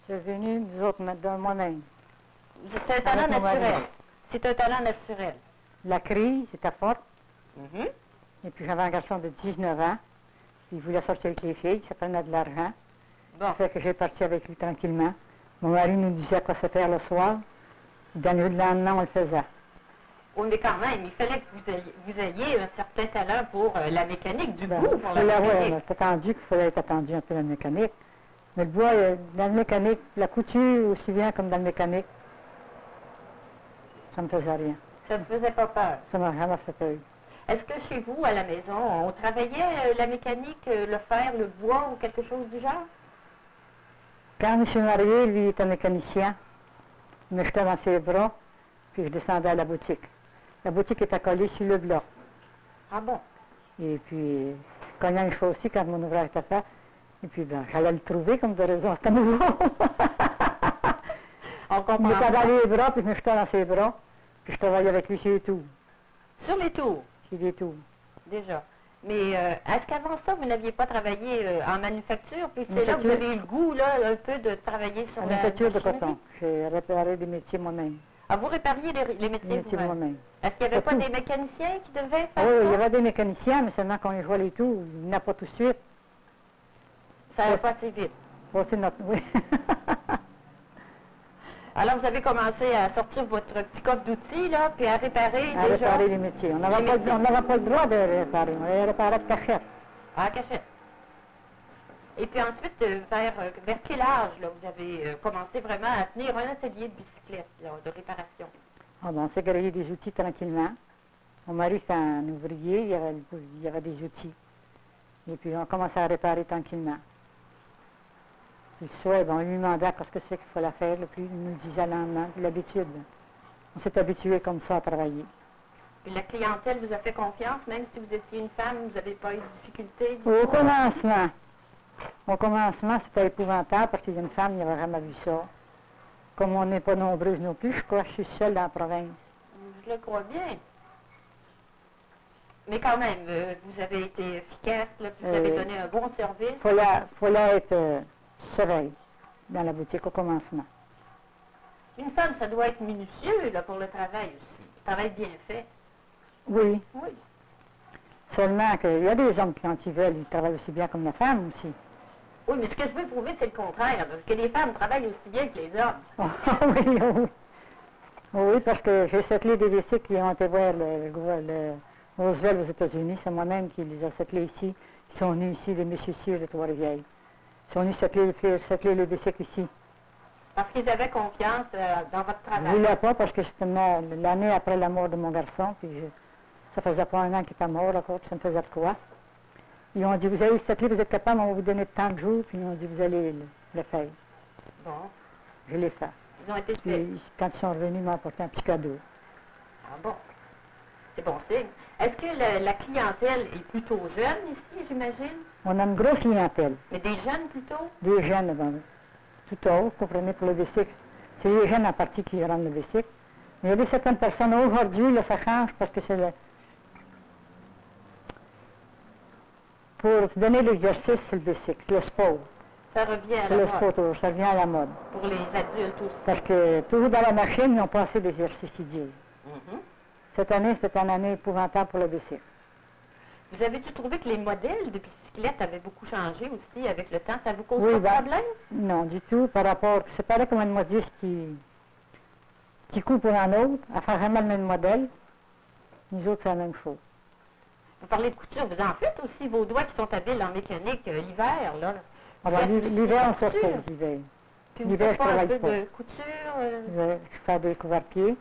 C'est venu, nous autres, de moi-même. C'est un talent naturel. C'est un talent naturel. La crise, c'était forte. Mhm. Et puis j'avais un garçon de 19 ans. Il voulait sortir avec les filles, ça prenait de l'argent. Bon. Ça fait que j'ai parti avec lui tranquillement. Mon mari nous disait quoi se faire le soir. Dans le lendemain, on le faisait. Oui, mais quand même, il fallait que vous ayez un certain talent pour la mécanique, du goût pour la Ouais, mécanique. c'est attendu qu'il fallait être attendu un peu dans la mécanique. Mais le bois, dans la mécanique, la couture aussi bien comme dans la mécanique, ça ne me faisait rien. Ça ne faisait pas peur. Ça m'a vraiment fait peur. Est-ce que chez vous, à la maison, on travaillait la mécanique, le fer, le bois ou quelque chose du genre? Quand je suis mariée, lui était mécanicien. Il me jetait dans ses bras, puis je descendais à la boutique. La boutique était collée sur le bloc. Ah bon? Et puis, je cognais une chose aussi quand mon ouvrage était fait. Et puis, ben, j'allais le trouver comme de raison. C'était nouveau. On comprend. Il me mettait dans les bras, puis je me jetais dans ses bras. Puis je travaillais avec lui sur les tours. Sur les tours? Sur les tours. Déjà. Mais est-ce qu'avant ça, vous n'aviez pas travaillé en manufacture? Puis c'est là que vous avez eu le goût, là, un peu de travailler sur la manufacture de machinerie? coton. J'ai réparé des métiers moi-même. Ah, vous répariez les métiers vous-même? moi-même. Est-ce qu'il n'y avait pas des mécaniciens qui devaient faire Oui, ça? il y avait des mécaniciens, mais seulement quand ils jouaient les tours, ils n'avaient pas tout de suite. Ça n'allait pas assez vite. C'est notre... Oui. Alors, vous avez commencé à sortir votre petit coffre d'outils, là, puis à réparer À déjà... réparer les métiers. On n'avait pas le droit de réparer. On les réparait de cachette. Ah, cachette. Et puis ensuite, vers quel âge, là, vous avez commencé vraiment à tenir un atelier de bicyclette, là, de réparation? Ah bon, on s'est créé des outils tranquillement. Mon mari, c'était un ouvrier, il y avait des outils. Et puis, on commençait à réparer tranquillement. Puis le soir, bon, on lui demandait qu'est-ce que c'est qu'il fallait faire, là, puis il nous disait le lendemain, puis l'habitude. On s'est habitué comme ça à travailler. Puis la clientèle vous a fait confiance, même si vous étiez une femme, vous n'avez pas eu de difficultés? Au commencement, c'était épouvantable parce qu'il y a une femme, il n'y avait jamais vu ça. Comme on n'est pas nombreuses non plus, je crois que je suis seule dans la province. Je le crois bien. Mais quand même, vous avez été efficace, là, puis vous avez donné un bon service. Il fallait être sereine dans la boutique au commencement. Une femme, ça doit être minutieux là, pour le travail aussi. Le travail bien fait. Oui. Oui. Seulement qu'il y a des hommes qui, quand ils veulent, ils travaillent aussi bien comme la femme aussi. Oui, mais ce que je veux prouver, c'est le contraire, parce que les femmes travaillent aussi bien que les hommes. Oui. Oui, parce que j'ai settlé des WC qui ont été voir le Roosevelt aux États-Unis. C'est moi-même qui les a settlés ici. Ils sont venus ici, les messieurs de Trois-Rivières. Ils sont venus settler les WC ici. Parce qu'ils avaient confiance dans votre travail. Je ne voulais pas parce que c'était l'année après la mort de mon garçon, puis ça faisait pas un an qu'il était mort encore, puis ça me faisait de quoi. Ils ont dit, vous allez settlé, vous êtes capable, on va vous donner tant de jours, puis ils ont dit, vous allez le faire. Bon. Je l'ai fait. Ils ont été faits. Puis quand ils sont revenus, ils m'ont apporté un petit cadeau. Ah bon. C'est bon signe. Est-ce que la clientèle est plutôt jeune ici, j'imagine? On a une grosse clientèle. Mais des jeunes plutôt? Des jeunes, bon, tout haut, vous comprenez, pour le bicycle. C'est les jeunes en partie qui rendent le bicycle. Mais il y a des certaines personnes, aujourd'hui, là, ça change parce que c'est pour donner l'exercice, c'est le bicycle, c'est le sport. Ça revient à C'est la le mode. sport, toujours, ça vient à la mode. Pour les adultes aussi. Parce que toujours dans la machine, ils n'ont pas assez d'exercice idiot. Mhm. Cette année, c'est une année épouvantable pour le bicycle. Vous avez-tu trouvé que les modèles de bicyclettes avaient beaucoup changé aussi avec le temps? Ça vous cause Oui, pas de problème? Non, du tout, par rapport... C'est pareil comme un modiste qui court pour un autre, à faire vraiment le même modèle. Nous autres, c'est la même chose. Vous parlez de couture, vous en faites aussi vos doigts qui sont habiles en mécanique l'hiver, là. L'hiver, on se repose, l'hiver. Puis vous L'hiver, faites je pas un travaille peu pas. de couture, Je fais des couverts-pieds,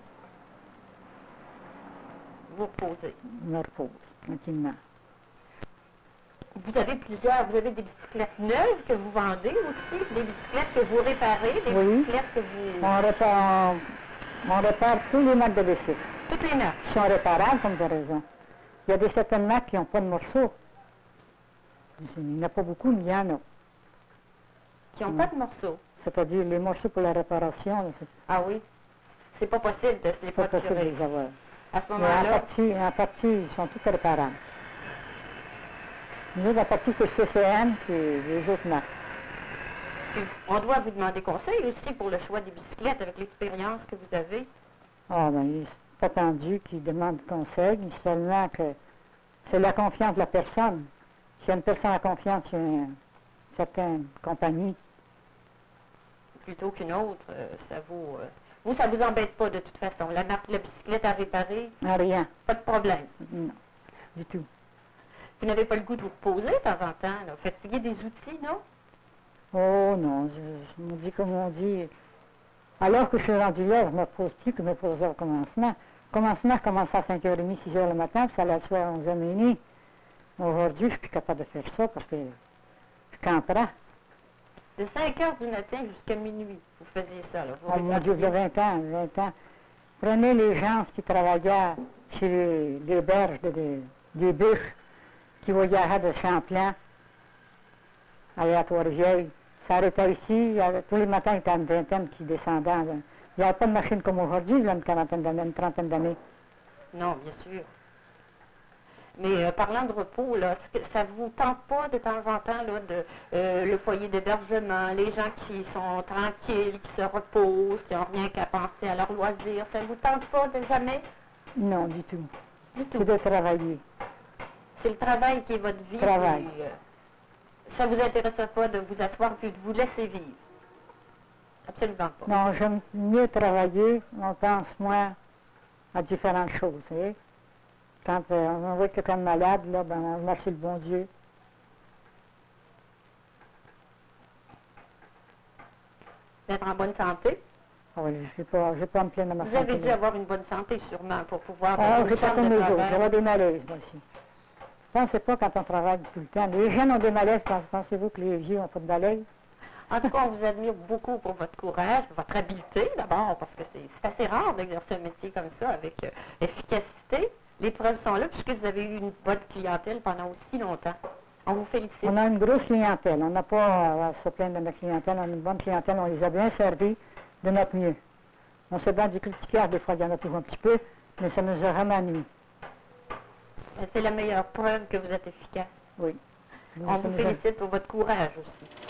vous reposez. je me repose, tranquillement. Vous avez des bicyclettes neuves que vous vendez aussi, des bicyclettes que vous réparez, des Oui. bicyclettes que vous... On répare tous les marques de bicycle. Toutes les neufs. Ils sont réparables, comme de raison. Il y a des certaines marques qui n'ont pas de morceaux. Il n'y en a pas beaucoup, mais il y en a. Qui n'ont pas de morceaux. C'est-à-dire les morceaux pour la réparation, là, c'est Ah oui? C'est pas possible de se les pas possible de procurer. les avoir. À ce Mais moment-là, en partie, ils sont tous réparables. Nous, la partie, c'est CCM, puis les autres marques. Puis, on doit vous demander conseil aussi pour le choix des bicyclettes avec l'expérience que vous avez. Ah, ben, il n'est pas attendu qu'il demande conseil, seulement que c'est la confiance de la personne. Si une personne a confiance sur une certaine compagnie. Plutôt qu'une autre, ça vous embête pas de toute façon. La marque de la bicyclette à réparer, Rien. pas de problème. Non, du tout. Vous n'avez pas le goût de vous reposer de temps en temps, là. Fatiguer des outils, non? Oh non, je me dis comme on dit, alors que je suis rendu là, je ne me repose plus que je me reposais au commencement. Le commencement commence à 5h30, 6h le matin, puis ça allait soir à 11h30. Aujourd'hui, je ne suis plus capable de faire ça parce que je camperais. De 5h du matin jusqu'à minuit, vous faisiez ça, là. Vous Oh mon Dieu, il y a 20 ans. Prenez les gens qui travaillaient chez les berges des bûches qui voyageaient de Champlain à Trois-Rivières. Ça arrêtait ici, tous les matins, il y était une vingtaine qui descendaient. Là. Il n'y avait pas de machine comme aujourd'hui, là, une quarantaine d'années, une trentaine d'années. Non, bien sûr. Mais parlant de repos, là, ça vous tente pas de temps en temps, là, le foyer d'hébergement, les gens qui sont tranquilles, qui se reposent, qui n'ont rien qu'à penser à leur loisir, ça vous tente pas de jamais? Non, du tout. Du tout. C'est de travailler. C'est le travail qui est votre vie. Travail. Puis, ça vous intéresse pas de vous asseoir puis de vous laisser vivre? Absolument pas. Non, j'aime mieux travailler, on pense moins à différentes choses. Vous savez. Quand on voit quelqu'un de malade, là, ben, on remercie le bon Dieu. D'être en bonne santé? Ah oui, je ne vais pas me plaindre de ma Vous santé. avez dû avoir une bonne santé, sûrement, pour pouvoir... Ah, une j'ai pas chambre comme de les autres, travail. j'aurais des malaises, moi aussi. Pensez pas quand on travaille tout le temps. Les jeunes ont des malaises, pensez-vous que les vieux n'ont pas de malaises? En tout cas, on vous admire beaucoup pour votre courage, votre habileté d'abord, parce que c'est assez rare d'exercer un métier comme ça avec efficacité. Les preuves sont là, puisque vous avez eu une bonne clientèle pendant aussi longtemps. On vous félicite. On a une grosse clientèle. On n'a pas à se plaindre de notre clientèle. On a une bonne clientèle. On les a bien servis de notre mieux. On se bat du critiqueur, des fois il y en a toujours un petit peu, mais ça nous a vraiment nuit. C'est la meilleure preuve que vous êtes efficace. Oui. On vous félicite pour votre courage aussi.